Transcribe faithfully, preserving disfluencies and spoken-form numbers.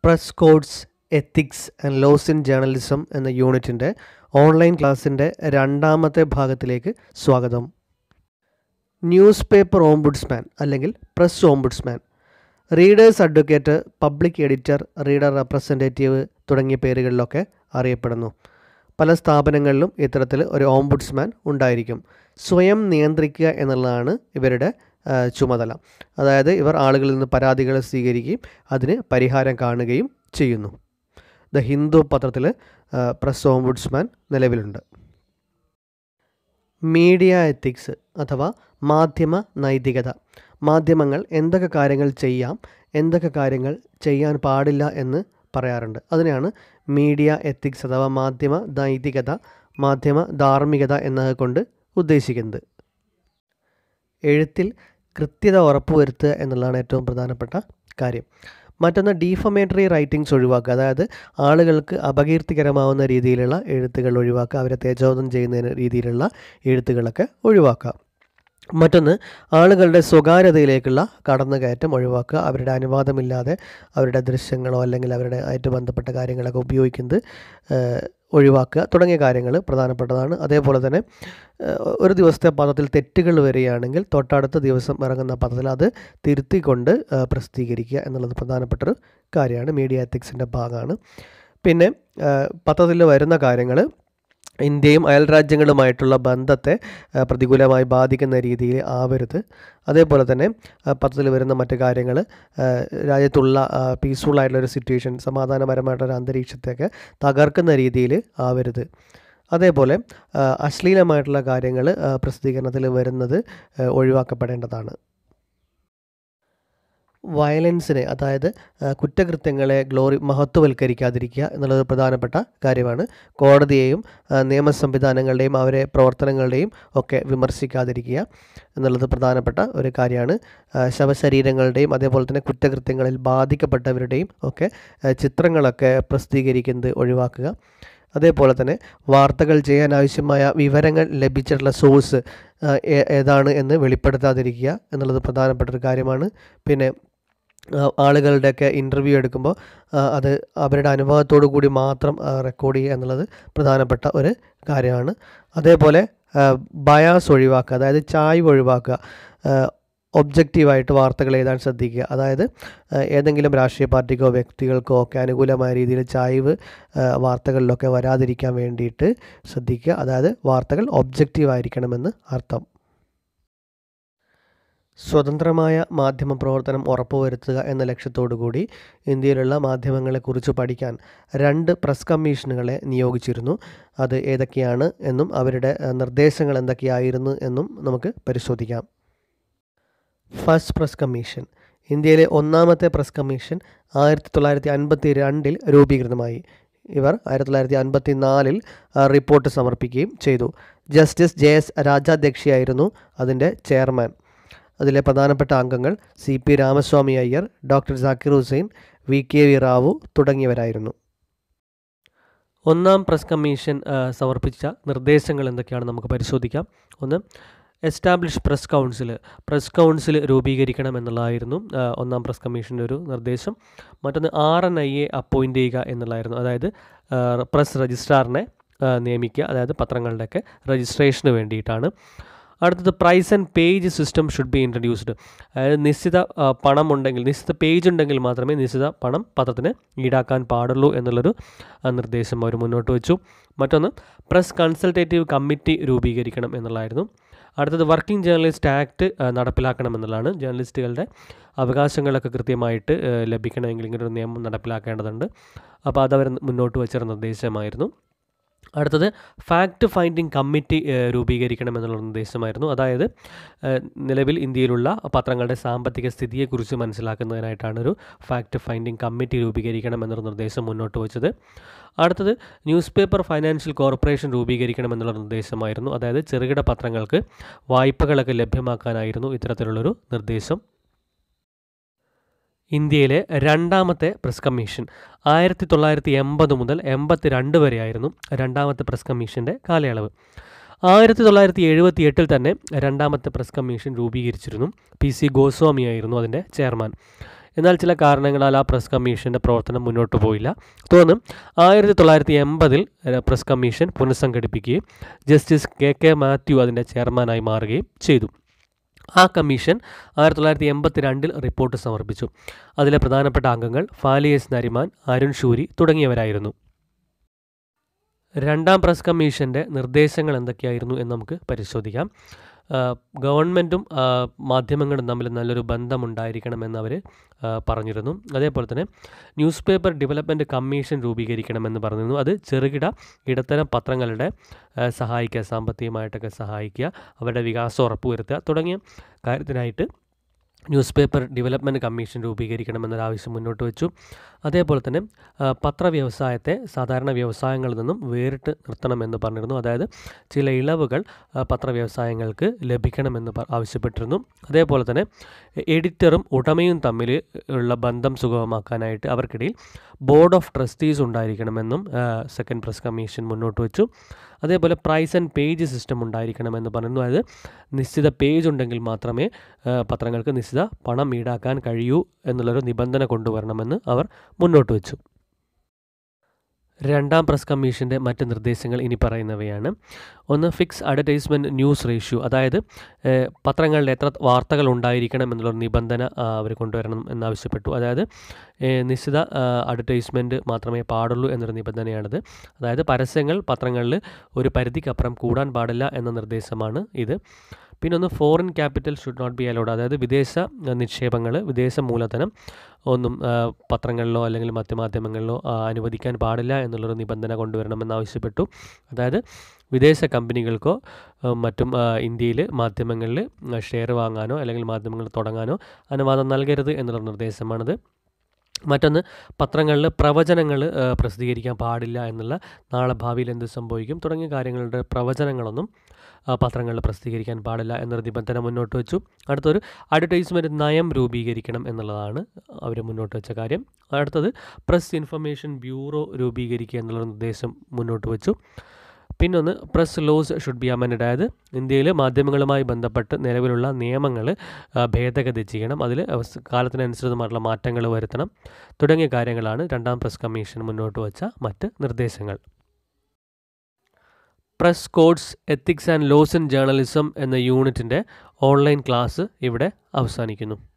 Press codes ethics and laws in journalism എന്ന യൂണിറ്റിൻ്റെ online ക്ലാസ്സിൻ്റെ രണ്ടാമത്തെ ഭാഗത്തിലേക്ക് സ്വാഗതം. ന്യൂസ് പേപ്പർ ഓംബുഡ്സ്മാൻ അല്ലെങ്കിൽ press ombudsman, readers advocate, public editor, reader representative തുടങ്ങിയ പേരുകളിലൊക്കെ അറിയപ്പെടുന്നു. പല സ്ഥാപനങ്ങളിലും ഇത്തരത്തിൽ ഒരു ഓംബുഡ്സ്മാൻ ഉണ്ടായിരിക്കും. സ്വയം നിയന്ത്രിക്കുക എന്നുള്ളതാണ് ഇവരുടെ ചുമതല. അതായത് ഇവർ ആളുകളിൽ നിന്ന് പരാതികൾ സ്വീകരിക്കുകയും അതിന് പരിഹാരം കാണുകയും ചെയ്യുന്നു. ദ ഹിന്ദു പത്രത്തിൽ പ്രസ് ഓംബുഡ്സ്മാൻ നിലവിലുണ്ട്. മീഡിയ എത്തിക്സ് അഥവാ മാധ്യമ നൈതികത. മാധ്യമങ്ങൾ എന്തൊക്കെ കാര്യങ്ങൾ ചെയ്യാം, എന്തൊക്കെ കാര്യങ്ങൾ ചെയ്യാൻ പാടില്ല എന്ന് പറയാറുണ്ട്. അതിനെയാണ് മീഡിയ എത്തിക്സ് അഥവാ മാധ്യമ നൈതികത, മാധ്യമ ധാർമ്മികത എന്നതുകൊണ്ട് ഉദ്ദേശിക്കുന്നത്. എഴുത്തിൽ കൃത്യത ഉറപ്പുവരുത്തുക എന്നുള്ളതാണ് ഏറ്റവും പ്രധാനപ്പെട്ട കാര്യം. മറ്റൊന്ന് ഡീഫമേറ്ററി റൈറ്റിങ്സ് ഒഴിവാക്കുക, അതായത് ആളുകൾക്ക് അപകീർത്തികരമാവുന്ന രീതിയിലുള്ള എഴുത്തുകൾ ഒഴിവാക്കുക, അവരെ തേജോധം ചെയ്യുന്ന രീതിയിലുള്ള എഴുത്തുകളൊക്കെ ഒഴിവാക്കുക. മറ്റൊന്ന് ആളുകളുടെ സ്വകാര്യതയിലേക്കുള്ള കടന്നുകയറ്റം ഒഴിവാക്കുക, അവരുടെ അനുവാദമില്ലാതെ അവരുടെ ദൃശ്യങ്ങളോ അല്ലെങ്കിൽ അവരുടെ ആയിട്ട് ബന്ധപ്പെട്ട കാര്യങ്ങളൊക്കെ ഉപയോഗിക്കുന്നത് ഒഴിവാക്കുക തുടങ്ങിയ കാര്യങ്ങൾ പ്രധാനപ്പെട്ടതാണ്. അതേപോലെ തന്നെ ഒരു ദിവസത്തെ പത്രത്തിൽ തെറ്റുകൾ വരികയാണെങ്കിൽ തൊട്ടടുത്ത ദിവസം ഇറങ്ങുന്ന പത്രത്തിൽ അത് തിരുത്തിക്കൊണ്ട് പ്രസിദ്ധീകരിക്കുക എന്നുള്ളത് പ്രധാനപ്പെട്ടൊരു കാര്യമാണ്, മീഡിയ എത്തിക്സിൻ്റെ ഭാഗമാണ്. പിന്നെ പത്രത്തിൽ വരുന്ന കാര്യങ്ങൾ ഇന്ത്യയും അയൽ രാജ്യങ്ങളുമായിട്ടുള്ള ബന്ധത്തെ പ്രതികൂലമായി ബാധിക്കുന്ന രീതിയിൽ ആവരുത്. അതേപോലെ തന്നെ പത്രത്തിൽ വരുന്ന മറ്റു കാര്യങ്ങൾ രാജ്യത്തുള്ള പീസ്ഫുള്ളായിട്ടുള്ളൊരു സിറ്റുവേഷൻ, സമാധാനപരമായിട്ടുള്ളൊരു അന്തരീക്ഷത്തെയൊക്കെ തകർക്കുന്ന രീതിയിൽ ആവരുത്. അതേപോലെ അശ്ലീലമായിട്ടുള്ള കാര്യങ്ങൾ പ്രസിദ്ധീകരണത്തിൽ വരുന്നത് ഒഴിവാക്കപ്പെടേണ്ടതാണ്. വയലൻസിനെ, അതായത് കുറ്റകൃത്യങ്ങളെ ഗ്ലോറി മഹത്വവൽക്കരിക്കാതിരിക്കുക എന്നുള്ളത് പ്രധാനപ്പെട്ട കാര്യമാണ്. കോടതിയെയും നിയമ സംവിധാനങ്ങളുടെയും അവരെ പ്രവർത്തനങ്ങളുടെയും ഒക്കെ വിമർശിക്കാതിരിക്കുക എന്നുള്ളത് പ്രധാനപ്പെട്ട ഒരു കാര്യമാണ്. ശവശരീരങ്ങളുടെയും അതേപോലെ തന്നെ കുറ്റകൃത്യങ്ങളിൽ ബാധിക്കപ്പെട്ടവരുടെയും ഒക്കെ ചിത്രങ്ങളൊക്കെ പ്രസിദ്ധീകരിക്കുന്നത് ഒഴിവാക്കുക. അതേപോലെ തന്നെ വാർത്തകൾ ചെയ്യാൻ ആവശ്യമായ വിവരങ്ങൾ ലഭിച്ചിട്ടുള്ള സോഴ്സ് ഏതാണ് എന്ന് വെളിപ്പെടുത്താതിരിക്കുക എന്നുള്ളത് പ്രധാനപ്പെട്ട ഒരു കാര്യമാണ്. പിന്നെ ആളുകളുടെയൊക്കെ ഇൻ്റർവ്യൂ എടുക്കുമ്പോൾ അത് അവരുടെ അനുഭവത്തോടു കൂടി മാത്രം റെക്കോർഡ് ചെയ്യുക എന്നുള്ളത് പ്രധാനപ്പെട്ട ഒരു കാര്യമാണ്. അതേപോലെ ബയാസ് ഒഴിവാക്കുക, അതായത് ചായ്വ് ഒഴിവാക്കുക. ഒബ്ജക്റ്റീവായിട്ട് വാർത്തകൾ എഴുതാൻ ശ്രദ്ധിക്കുക, അതായത് ഏതെങ്കിലും രാഷ്ട്രീയ പാർട്ടിക്കോ വ്യക്തികൾക്കോ ഒക്കെ അനുകൂലമായ രീതിയിൽ ചായ്വ് വാർത്തകളിലൊക്കെ വരാതിരിക്കാൻ വേണ്ടിയിട്ട് ശ്രദ്ധിക്കുക. അതായത് വാർത്തകൾ ഒബ്ജക്റ്റീവായിരിക്കണമെന്ന് അർത്ഥം. സ്വതന്ത്രമായ മാധ്യമ പ്രവർത്തനം ഉറപ്പുവരുത്തുക എന്ന ലക്ഷ്യത്തോടു കൂടി ഇന്ത്യയിലുള്ള മാധ്യമങ്ങളെക്കുറിച്ച് പഠിക്കാൻ രണ്ട് പ്രസ് കമ്മീഷനുകളെ നിയോഗിച്ചിരുന്നു. അത് ഏതൊക്കെയാണ് എന്നും അവരുടെ നിർദ്ദേശങ്ങൾ എന്തൊക്കെയായിരുന്നു എന്നും നമുക്ക് പരിശോധിക്കാം. First press commission. ഇന്ത്യയിലെ ഒന്നാമത്തെ പ്രസ് കമ്മീഷൻ ആയിരത്തി തൊള്ളായിരത്തി അൻപത്തി രണ്ടിൽ രൂപീകൃതമായി. ഇവർ ആയിരത്തി തൊള്ളായിരത്തി അൻപത്തി നാലിൽ റിപ്പോർട്ട് സമർപ്പിക്കുകയും ചെയ്തു. ജസ്റ്റിസ് ജെ എസ് രാജാധ്യക്ഷയായിരുന്നു അതിൻ്റെ ചെയർമാൻ. അതിലെ പ്രധാനപ്പെട്ട അംഗങ്ങൾ C P Ramaswamy Iyer, doctor Zakir Hussain, V K V Rao തുടങ്ങിയവരായിരുന്നു. ഒന്നാം പ്രസ് കമ്മീഷൻ സമർപ്പിച്ച നിർദ്ദേശങ്ങൾ എന്തൊക്കെയാണ് നമുക്ക് പരിശോധിക്കാം. ഒന്ന്, establish press council. Press council രൂപീകരിക്കണം എന്നുള്ളതായിരുന്നു ഒന്നാം പ്രസ് കമ്മീഷൻ്റെ ഒരു നിർദ്ദേശം. മറ്റൊന്ന്, R N I A appoint ചെയ്യുക എന്നുള്ളതായിരുന്നു, അതായത് പ്രസ് രജിസ്ട്രാറിനെ നിയമിക്കുക, അതായത് പത്രങ്ങളുടെയൊക്കെ രജിസ്ട്രേഷന് വേണ്ടിയിട്ടാണ്. അടുത്തത്, price and page system should be introduced. അതായത് നിശ്ചിത പണം ഉണ്ടെങ്കിൽ, നിശ്ചിത പേജ് ഉണ്ടെങ്കിൽ മാത്രമേ നിശ്ചിത പണം പത്രത്തിന് ഈടാക്കാൻ പാടുള്ളൂ എന്നുള്ളൊരു നിർദ്ദേശം അവർ മുന്നോട്ട് വെച്ചു. മറ്റൊന്ന്, പ്രസ് കൺസൾട്ടേറ്റീവ് കമ്മിറ്റി രൂപീകരിക്കണം എന്നുള്ളതായിരുന്നു. അടുത്തത്, വർക്കിംഗ് ജേർണലിസ്റ്റ് ആക്ട് നടപ്പിലാക്കണം എന്നുള്ളതാണ്. ജേർണലിസ്റ്റുകളുടെ അവകാശങ്ങളൊക്കെ കൃത്യമായിട്ട് ലഭിക്കണമെങ്കിൽ ഇങ്ങനൊരു നിയമം നടപ്പിലാക്കേണ്ടതുണ്ട്. അപ്പോൾ അതവർ മുന്നോട്ട് വെച്ചൊരു നിർദ്ദേശമായിരുന്നു. അടുത്തത്, ഫാക്ട് ഫൈൻഡിങ് കമ്മിറ്റി രൂപീകരിക്കണം എന്നുള്ള നിർദ്ദേശമായിരുന്നു. അതായത് നിലവിൽ ഇന്ത്യയിലുള്ള പത്രങ്ങളുടെ സാമ്പത്തിക സ്ഥിതിയെക്കുറിച്ച് മനസ്സിലാക്കുന്നതിനായിട്ടാണ് ഒരു ഫാക്ട് ഫൈൻഡിങ് കമ്മിറ്റി രൂപീകരിക്കണം എന്നൊരു നിർദ്ദേശം മുന്നോട്ട് വെച്ചത്. അടുത്തത്, ന്യൂസ് പേപ്പർ ഫൈനാൻഷ്യൽ കോർപ്പറേഷൻ രൂപീകരിക്കണം എന്നുള്ള നിർദ്ദേശമായിരുന്നു. അതായത് ചെറുകിട പത്രങ്ങൾക്ക് വായ്പകളൊക്കെ ലഭ്യമാക്കാനായിരുന്നു ഇത്തരത്തിലുള്ളൊരു നിർദ്ദേശം. ഇന്ത്യയിലെ രണ്ടാമത്തെ പ്രസ് കമ്മീഷൻ ആയിരത്തി തൊള്ളായിരത്തി എൺപത് മുതൽ എൺപത്തി രണ്ട് വരെയായിരുന്നു രണ്ടാമത്തെ പ്രസ് കമ്മീഷൻ്റെ കാലയളവ്. ആയിരത്തി തൊള്ളായിരത്തി എഴുപത്തി എട്ടിൽ തന്നെ രണ്ടാമത്തെ പ്രസ് കമ്മീഷൻ രൂപീകരിച്ചിരുന്നു. പി സി ഗോസ്വാമിയായിരുന്നു അതിൻ്റെ ചെയർമാൻ. എന്നാൽ ചില കാരണങ്ങളാൽ ആ പ്രസ് കമ്മീഷൻ്റെ പ്രവർത്തനം മുന്നോട്ട് പോയില്ല. തുടർന്ന് ആയിരത്തി തൊള്ളായിരത്തി എൺപതിൽ പ്രസ് കമ്മീഷൻ പുനഃസംഘടിപ്പിക്കുകയും ജസ്റ്റിസ് കെ കെ മാത്യു അതിൻ്റെ ചെയർമാനായി മാറുകയും ചെയ്തു. ആ കമ്മീഷൻ ആയിരത്തി തൊള്ളായിരത്തി എൺപത്തി രണ്ടിൽ റിപ്പോർട്ട് സമർപ്പിച്ചു. അതിലെ പ്രധാനപ്പെട്ട അംഗങ്ങൾ ഫാലിയസ് നരിമാൻ, അരുൺ ഷൂരി തുടങ്ങിയവരായിരുന്നു. രണ്ടാം പ്രസ് കമ്മീഷൻ്റെ നിർദ്ദേശങ്ങൾ എന്തൊക്കെയായിരുന്നു എന്ന് നമുക്ക് പരിശോധിക്കാം. ഗവൺമെൻറ്റും മാധ്യമങ്ങളും തമ്മിൽ നല്ലൊരു ബന്ധമുണ്ടായിരിക്കണമെന്ന് അവർ പറഞ്ഞിരുന്നു. അതേപോലെ തന്നെ ന്യൂസ് പേപ്പർ ഡെവലപ്മെൻറ്റ് കമ്മീഷൻ രൂപീകരിക്കണമെന്ന് പറഞ്ഞിരുന്നു. അത് ചെറുകിട ഇടത്തരം പത്രങ്ങളുടെ സഹായിക്കുക, സാമ്പത്തികമായിട്ടൊക്കെ സഹായിക്കുക, അവരുടെ വികാസം ഉറപ്പുവരുത്തുക തുടങ്ങിയ കാര്യത്തിനായിട്ട് ന്യൂസ് പേപ്പർ ഡെവലപ്മെൻറ്റ് കമ്മീഷൻ രൂപീകരിക്കണമെന്നൊരാവശ്യം മുന്നോട്ട് വെച്ചു. അതേപോലെ തന്നെ പത്രവ്യവസായത്തെ സാധാരണ വ്യവസായങ്ങളിൽ നിന്നും വേറിട്ട് നിർത്തണമെന്ന് പറഞ്ഞിരുന്നു. അതായത് ചില ഇളവുകൾ പത്രവ്യവസായങ്ങൾക്ക് ലഭിക്കണമെന്ന് ആവശ്യപ്പെട്ടിരുന്നു. അതേപോലെ തന്നെ എഡിറ്ററും ഉടമയും തമ്മിൽ ഉള്ള ബന്ധം സുഗമമാക്കാനായിട്ട് അവർക്കിടയിൽ ബോർഡ് ഓഫ് ട്രസ്റ്റീസ് ഉണ്ടായിരിക്കണമെന്നും സെക്കൻഡ് പ്രസ് കമ്മീഷൻ മുന്നോട്ട് വെച്ചു. അതേപോലെ പ്രൈസ് ആൻഡ് പേജ് സിസ്റ്റം ഉണ്ടായിരിക്കണമെന്ന് പറഞ്ഞു. അതായത് നിശ്ചിത പേജ് ഉണ്ടെങ്കിൽ മാത്രമേ പത്രങ്ങൾക്ക് നിശ്ചിത പണം ഈടാക്കാൻ കഴിയൂ എന്നുള്ളൊരു നിബന്ധന കൊണ്ടുവരണമെന്ന് അവർ മുന്നോട്ട് വെച്ചു. രണ്ടാം പ്രസ് കമ്മീഷൻ്റെ മറ്റ് നിർദ്ദേശങ്ങൾ ഇനി പറയുന്നവയാണ്. ഒന്ന്, ഫിക്സ് അഡ്വർടൈസ്മെൻറ്റ് ന്യൂസ് റേഷ്യോ, അതായത് പത്രങ്ങളിൽ എത്ര വാർത്തകൾ ഉണ്ടായിരിക്കണം എന്നുള്ളൊരു നിബന്ധന അവർ കൊണ്ടുവരണം എന്നാവശ്യപ്പെട്ടു. അതായത് നിശ്ചിത അഡ്വർടൈസ്മെൻറ്റ് മാത്രമേ പാടുള്ളൂ എന്നൊരു നിബന്ധനയാണിത്. അതായത് പരസ്യങ്ങൾ പത്രങ്ങളിൽ ഒരു പരിധിക്കപ്പുറം കൂടാൻ പാടില്ല എന്ന നിർദ്ദേശമാണ് ഇത്. പിന്നെ ഒന്ന്, foreign capital should not be allowed, അതായത് വിദേശ നിക്ഷേപങ്ങൾ, വിദേശ മൂലധനം ഒന്നും പത്രങ്ങളിലോ അല്ലെങ്കിൽ മറ്റ് മാധ്യമങ്ങളിലോ അനുവദിക്കാൻ പാടില്ല എന്നുള്ളൊരു നിബന്ധന കൊണ്ടുവരണമെന്നാവശ്യപ്പെട്ടു. അതായത് വിദേശ കമ്പനികൾക്കോ മറ്റും ഇന്ത്യയിൽ മാധ്യമങ്ങളിൽ ഷെയർ വാങ്ങാനോ അല്ലെങ്കിൽ മാധ്യമങ്ങൾ തുടങ്ങാനോ അനുവാദം നൽകരുത് എന്നുള്ള നിർദ്ദേശമാണിത്. മറ്റൊന്ന്, പത്രങ്ങളിൽ പ്രവചനങ്ങൾ പ്രസിദ്ധീകരിക്കാൻ പാടില്ല എന്നുള്ള, നാളെ ഭാവിയിൽ എന്ത് സംഭവിക്കും തുടങ്ങിയ കാര്യങ്ങളുടെ പ്രവചനങ്ങളൊന്നും പത്രങ്ങളിൽ പ്രസിദ്ധീകരിക്കാൻ പാടില്ല എന്നൊരു നിബന്ധന മുന്നോട്ട് വെച്ചു. അടുത്തൊരു, അഡ്വർടൈസ്മെൻറ്റ് നയം രൂപീകരിക്കണം എന്നുള്ളതാണ് അവർ മുന്നോട്ട് വെച്ച കാര്യം. അടുത്തത്, പ്രസ് ഇൻഫർമേഷൻ ബ്യൂറോ രൂപീകരിക്കുക എന്നുള്ള നിർദ്ദേശം മുന്നോട്ട് വെച്ചു. പിന്നൊന്ന്, press laws should be amended, അതായത് ഇന്ത്യയിൽ മാധ്യമങ്ങളുമായി ബന്ധപ്പെട്ട് നിലവിലുള്ള നിയമങ്ങൾ ഭേദഗതി ചെയ്യണം, അതിൽ കാലത്തിനനുസൃതമായിട്ടുള്ള മാറ്റങ്ങൾ വരുത്തണം തുടങ്ങിയ കാര്യങ്ങളാണ് രണ്ടാം പ്രസ് കമ്മീഷൻ മുന്നോട്ട് വച്ച മറ്റ് നിർദ്ദേശങ്ങൾ. Press codes, ethics and laws in journalism എന്ന യൂണിറ്റിൻ്റെ ഓൺലൈൻ ക്ലാസ് ഇവിടെ അവസാനിക്കുന്നു.